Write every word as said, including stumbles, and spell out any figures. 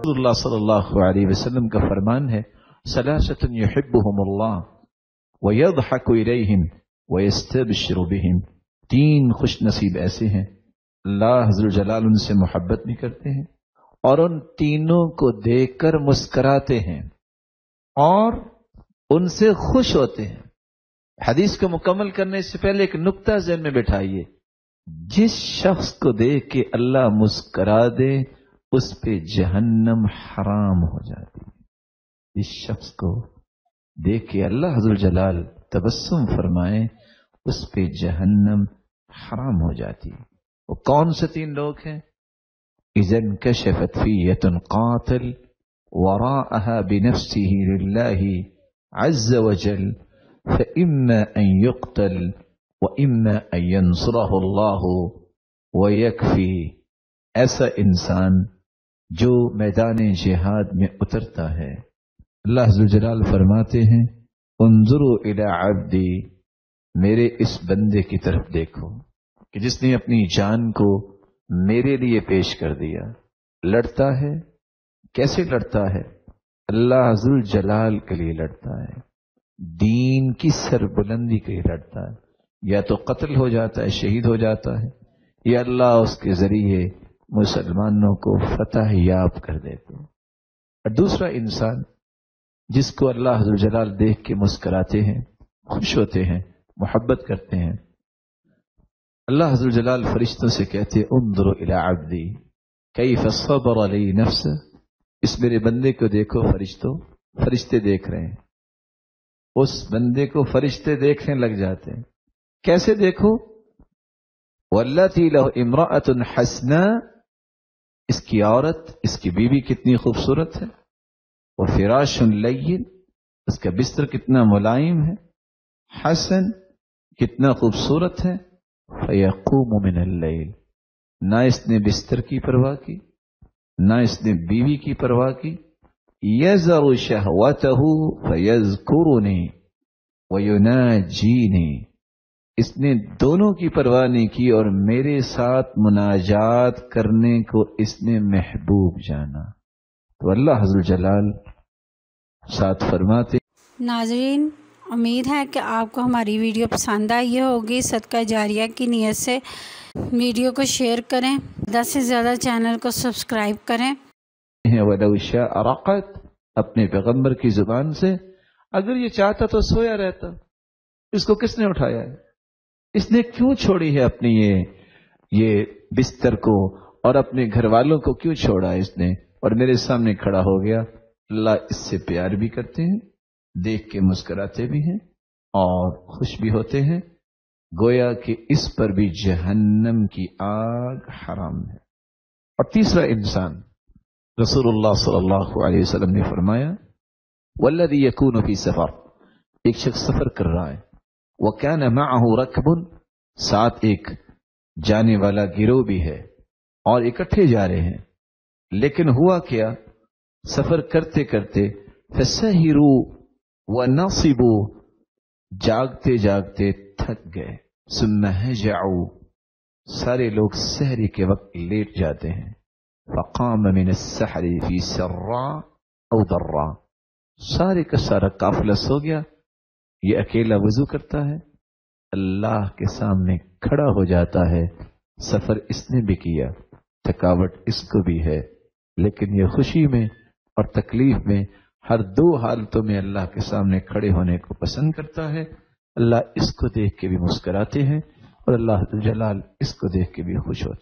رسول اللہ صلی اللہ علیہ وسلم کا فرمان ہے ثلاثۃ یحبہم اللہ ویضحک الیہم ویستبشر بہم، تین خوش نصیب ایسے ہیں اللہ حضر جلال ان سے محبت بھی کرتے ہیں اور ان تینوں کو دیکھ کر مسکراتے ہیں اور ان سے خوش ہوتے ہیں۔ حدیث کو مکمل کرنے سے پہلے ایک نقطہ ذہن میں بٹھائیے، جس شخص کو دیکھ کے اللہ مسکرا دے اس پہ جہنم حرام ہو جاتی ہے۔ جس شخص کو دیکھ کے اللہ حضر جلال تبسم فرمائے اس پہ جہنم حرام ہو جاتی ہے۔ وہ کون سے تین لوگ ہیں؟ اذا انکشفت فیۃ قاتل وراءها بنفسه للہ عز وجل فإما ان يقتل وإما ان ينصره اللہ ويكفي، ایسا انسان جو میدان جہاد میں اترتا ہے، اللہ عز و جلال فرماتے ہیں انظروا الی عبدی، میرے اس بندے کی طرف دیکھو کہ جس نے اپنی جان کو میرے لیے پیش کر دیا، لڑتا ہے، کیسے لڑتا ہے؟ اللہ عز و جلال کے لیے لڑتا ہے، دین کی سربلندی کے لیے لڑتا ہے، یا تو قتل ہو جاتا ہے، شہید ہو جاتا ہے، یا اللہ اس کے ذریعے مسلمانوں کو فتح یاب کر دیتے ہیں۔ اور دوسرا انسان جس کو اللہ حضر جلال دیکھ کے مسکراتے ہیں، خوش ہوتے ہیں، محبت کرتے ہیں، اللہ حضر جلال فرشتوں سے کہتے ہیں انظروا الی عبدی کیف صبر علی نفسہ، اس میرے بندے کو دیکھو فرشتوں، فرشتے دیکھ رہے ہیں، اس بندے کو فرشتے دیکھنے لگ جاتے ہیں۔ کیسے دیکھو؟ واللتی لہ امرأۃ حسناء، اس کی عورت، اس کی بیوی کتنی خوبصورت ہے، اور فراش لین، اس کا بستر کتنا ملائم ہے، حسن کتنا خوبصورت ہے، فیقوم من اللیل، نہ اس نے بستر کی پرواہ کی، نہ اس نے بیوی کی پرواہ کی، یذر شہوتہ فیذکرنی ویناجینی، اس نے دونوں کی پرواہ نہیں کی اور میرے ساتھ مناجات کرنے کو اس نے محبوب جانا۔ تو اللہ حضر جلال ساتھ فرماتے۔ ناظرین، امید ہے کہ آپ کو ہماری ویڈیو پسند آئی ہوگی۔ صدقہ جاریہ کی نیت سے ویڈیو کو شیئر کریں، زیادہ سے زیادہ چینل کو سبسکرائب کریں۔ وَلَوْ شَاءَ رَقَدْ، اپنے پیغمبر کی زبان سے، اگر یہ چاہتا تو سویا رہتا، اس کو کس نے اٹھایا ہے؟ اس نے کیوں چھوڑی ہے اپنی یہ یہ بستر کو اور اپنے گھر والوں کو کیوں چھوڑا اس نے اور میرے سامنے کھڑا ہو گیا؟ اللہ اس سے پیار بھی کرتے ہیں، دیکھ کے مسکراتے بھی ہیں اور خوش بھی ہوتے ہیں، گویا کہ اس پر بھی جہنم کی آگ حرام ہے۔ اور تیسرا انسان، رسول اللہ صلی اللہ علیہ وسلم نے فرمایا والذی یکون فی سفر، ایک شخص سفر کر رہا ہے، وَكَانَ مَعَهُ رَكْبٌ، ساتھ ایک جانے والا گروہ بھی ہے اور اکٹھے جا رہے ہیں، لیکن ہوا کیا، سفر کرتے کرتے فَسَهِرُوا وَنَصِبُوا، جاگتے جاگتے تھک گئے، ثُمَّ هَجَعُوا، سارے لوگ سحری کے وقت لیٹ جاتے ہیں، فَقَامَ مِنَ السَّحْرِ فِي سَرَّا أَوْ ضَرَّا، سارے کا سارا قافلہ سو گیا، یہ اکیلا وضو کرتا ہے، اللہ کے سامنے کھڑا ہو جاتا ہے، سفر اس نے بھی کیا، تھکاوٹ اس کو بھی ہے، لیکن یہ خوشی میں اور تکلیف میں ہر دو حالتوں میں اللہ کے سامنے کھڑے ہونے کو پسند کرتا ہے۔ اللہ اس کو دیکھ کے بھی مسکراتے ہیں اور اللہ جلال اس کو دیکھ کے بھی خوش ہوتے ہیں۔